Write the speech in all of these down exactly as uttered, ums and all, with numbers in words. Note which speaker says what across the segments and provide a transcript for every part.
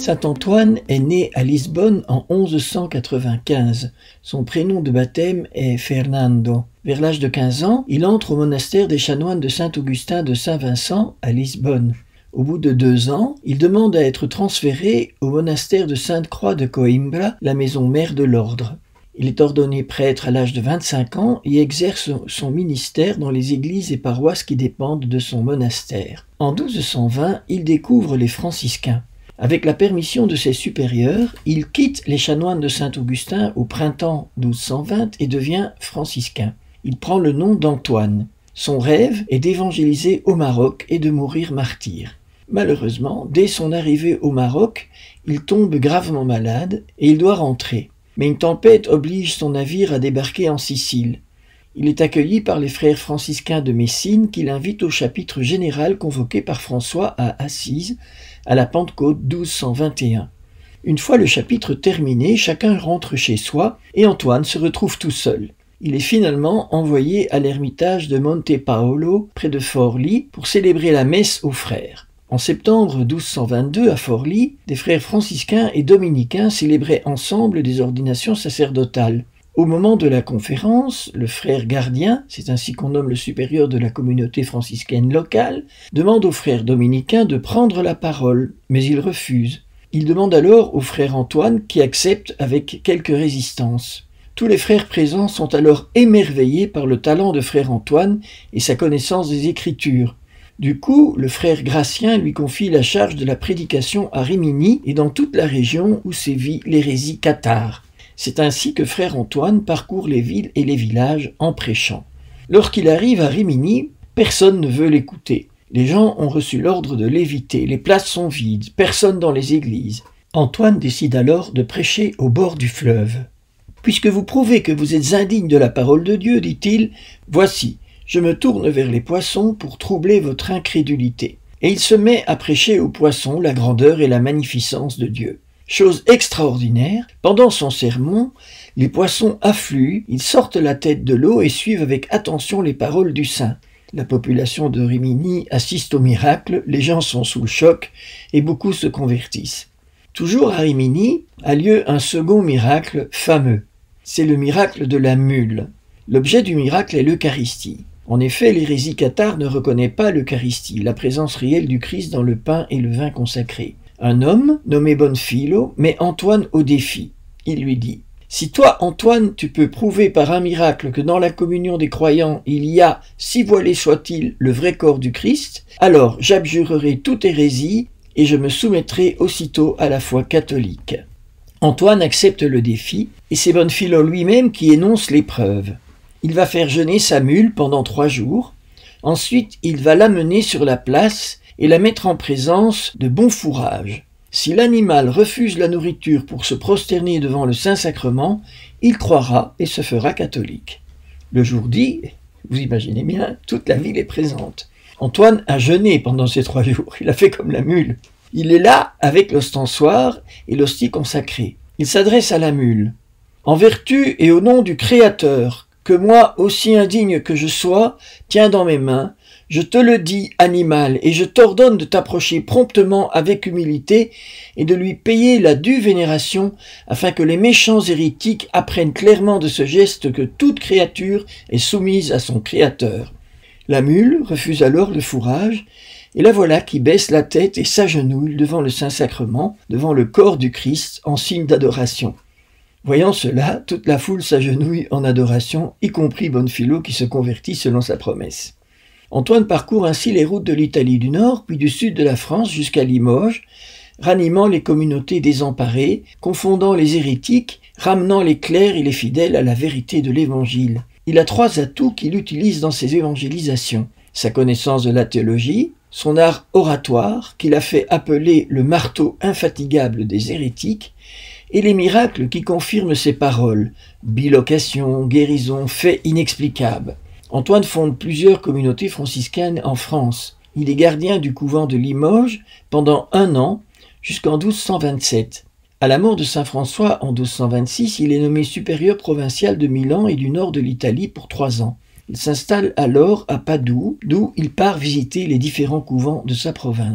Speaker 1: Saint Antoine est né à Lisbonne en onze cent quatre-vingt-quinze. Son prénom de baptême est Fernando. Vers l'âge de quinze ans, il entre au monastère des chanoines de Saint-Augustin de Saint-Vincent à Lisbonne. Au bout de deux ans, il demande à être transféré au monastère de Sainte-Croix de Coimbra, la maison mère de l'ordre. Il est ordonné prêtre à l'âge de vingt-cinq ans et exerce son ministère dans les églises et paroisses qui dépendent de son monastère. En douze cent vingt, il découvre les franciscains. Avec la permission de ses supérieurs, il quitte les chanoines de Saint-Augustin au printemps douze cent vingt et devient franciscain. Il prend le nom d'Antoine. Son rêve est d'évangéliser au Maroc et de mourir martyr. Malheureusement, dès son arrivée au Maroc, il tombe gravement malade et il doit rentrer. Mais une tempête oblige son navire à débarquer en Sicile. Il est accueilli par les frères franciscains de Messine qui l'invitent au chapitre général convoqué par François à Assise à la Pentecôte douze cent vingt et un. Une fois le chapitre terminé, chacun rentre chez soi et Antoine se retrouve tout seul. Il est finalement envoyé à l'ermitage de Monte Paolo, près de Forlì, pour célébrer la messe aux frères. En septembre douze cent vingt-deux, à Forlì, des frères franciscains et dominicains célébraient ensemble des ordinations sacerdotales. Au moment de la conférence, le frère gardien, c'est ainsi qu'on nomme le supérieur de la communauté franciscaine locale, demande aux frères dominicains de prendre la parole, mais ils refusent. Il demande alors au frère Antoine qui accepte avec quelque résistance. Tous les frères présents sont alors émerveillés par le talent de frère Antoine et sa connaissance des Écritures. Du coup, le frère Gratien lui confie la charge de la prédication à Rimini et dans toute la région où sévit l'hérésie cathare. C'est ainsi que frère Antoine parcourt les villes et les villages en prêchant. Lorsqu'il arrive à Rimini, personne ne veut l'écouter. Les gens ont reçu l'ordre de l'éviter, les places sont vides, personne dans les églises. Antoine décide alors de prêcher au bord du fleuve. « Puisque vous prouvez que vous êtes indigne de la parole de Dieu, dit-il, voici, je me tourne vers les poissons pour troubler votre incrédulité. » Et il se met à prêcher aux poissons la grandeur et la magnificence de Dieu. Chose extraordinaire, pendant son sermon, les poissons affluent, ils sortent la tête de l'eau et suivent avec attention les paroles du saint. La population de Rimini assiste au miracle, les gens sont sous le choc et beaucoup se convertissent. Toujours à Rimini a lieu un second miracle fameux. C'est le miracle de la mule. L'objet du miracle est l'Eucharistie. En effet, l'hérésie cathare ne reconnaît pas l'Eucharistie, la présence réelle du Christ dans le pain et le vin consacrés. Un homme, nommé Bonfilo, met Antoine au défi. Il lui dit « Si toi, Antoine, tu peux prouver par un miracle que dans la communion des croyants, il y a, si voilé soit-il, le vrai corps du Christ, alors j'abjurerai toute hérésie et je me soumettrai aussitôt à la foi catholique. » Antoine accepte le défi et c'est Bonfilo lui-même qui énonce l'épreuve. Il va faire jeûner sa mule pendant trois jours. Ensuite, il va l'amener sur la place et la mettre en présence de bon fourrage. Si l'animal refuse la nourriture pour se prosterner devant le Saint-Sacrement, il croira et se fera catholique. Le jour dit, vous imaginez bien, toute la ville est présente. Antoine a jeûné pendant ces trois jours, il a fait comme la mule. Il est là avec l'ostensoir et l'hostie consacrée. Il s'adresse à la mule. « En vertu et au nom du Créateur, que moi, aussi indigne que je sois, tiens dans mes mains, je te le dis, animal, et je t'ordonne de t'approcher promptement avec humilité et de lui payer la due vénération, afin que les méchants hérétiques apprennent clairement de ce geste que toute créature est soumise à son Créateur. » La mule refuse alors le fourrage, et la voilà qui baisse la tête et s'agenouille devant le Saint-Sacrement, devant le corps du Christ, en signe d'adoration. Voyant cela, toute la foule s'agenouille en adoration, y compris Bonfilo qui se convertit selon sa promesse. Antoine parcourt ainsi les routes de l'Italie du Nord, puis du sud de la France jusqu'à Limoges, ranimant les communautés désemparées, confondant les hérétiques, ramenant les clercs et les fidèles à la vérité de l'Évangile. Il a trois atouts qu'il utilise dans ses évangélisations. Sa connaissance de la théologie, son art oratoire, qu'il a fait appeler le marteau infatigable des hérétiques, et les miracles qui confirment ses paroles, bilocation, guérison, faits inexplicables. Antoine fonde plusieurs communautés franciscaines en France. Il est gardien du couvent de Limoges pendant un an, jusqu'en douze cent vingt-sept. À la mort de saint François en douze cent vingt-six, il est nommé supérieur provincial de Milan et du nord de l'Italie pour trois ans. Il s'installe alors à Padoue, d'où il part visiter les différents couvents de sa province.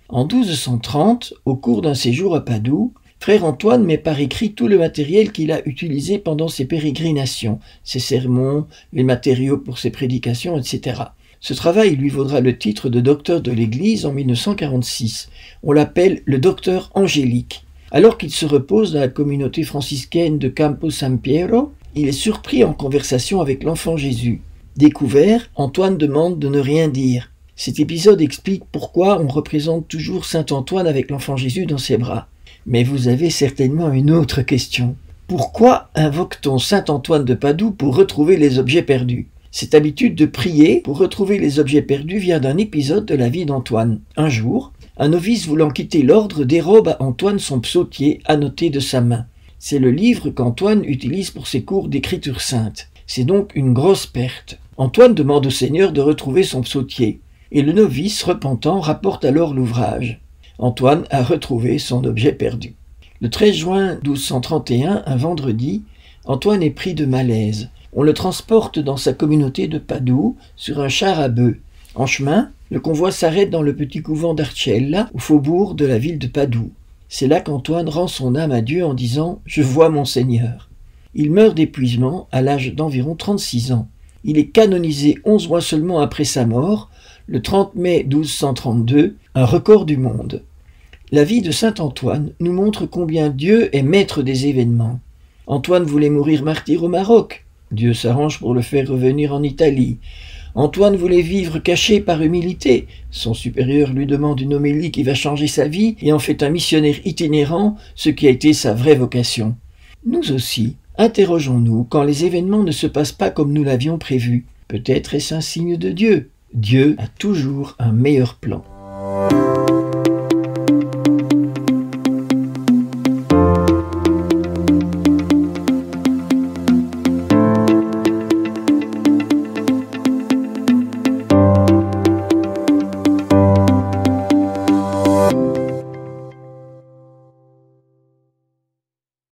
Speaker 1: En douze cent trente, au cours d'un séjour à Padoue, frère Antoine met par écrit tout le matériel qu'il a utilisé pendant ses pérégrinations, ses sermons, les matériaux pour ses prédications, et cetera. Ce travail lui vaudra le titre de docteur de l'Église en mille neuf cent quarante-six. On l'appelle le docteur angélique. Alors qu'il se repose dans la communauté franciscaine de Campo San Piero, il est surpris en conversation avec l'enfant Jésus. Découvert, Antoine demande de ne rien dire. Cet épisode explique pourquoi on représente toujours saint Antoine avec l'enfant Jésus dans ses bras. Mais vous avez certainement une autre question. Pourquoi invoque-t-on saint Antoine de Padoue pour retrouver les objets perdus? Cette habitude de prier pour retrouver les objets perdus vient d'un épisode de la vie d'Antoine. Un jour, un novice voulant quitter l'ordre dérobe à Antoine son psautier annoté de sa main. C'est le livre qu'Antoine utilise pour ses cours d'écriture sainte. C'est donc une grosse perte. Antoine demande au Seigneur de retrouver son psautier, et le novice, repentant, rapporte alors l'ouvrage. Antoine a retrouvé son objet perdu. Le treize juin douze cent trente et un, un vendredi, Antoine est pris de malaise. On le transporte dans sa communauté de Padoue sur un char à bœufs. En chemin, le convoi s'arrête dans le petit couvent d'Arcella, au faubourg de la ville de Padoue. C'est là qu'Antoine rend son âme à Dieu en disant « Je vois mon Seigneur ». Il meurt d'épuisement à l'âge d'environ trente-six ans. Il est canonisé onze mois seulement après sa mort, le trente mai douze cent trente-deux, un record du monde. La vie de saint Antoine nous montre combien Dieu est maître des événements. Antoine voulait mourir martyr au Maroc. Dieu s'arrange pour le faire revenir en Italie. Antoine voulait vivre caché par humilité. Son supérieur lui demande une homélie qui va changer sa vie et en fait un missionnaire itinérant, ce qui a été sa vraie vocation. Nous aussi, interrogeons-nous quand les événements ne se passent pas comme nous l'avions prévu. Peut-être est-ce un signe de Dieu. Dieu a toujours un meilleur plan.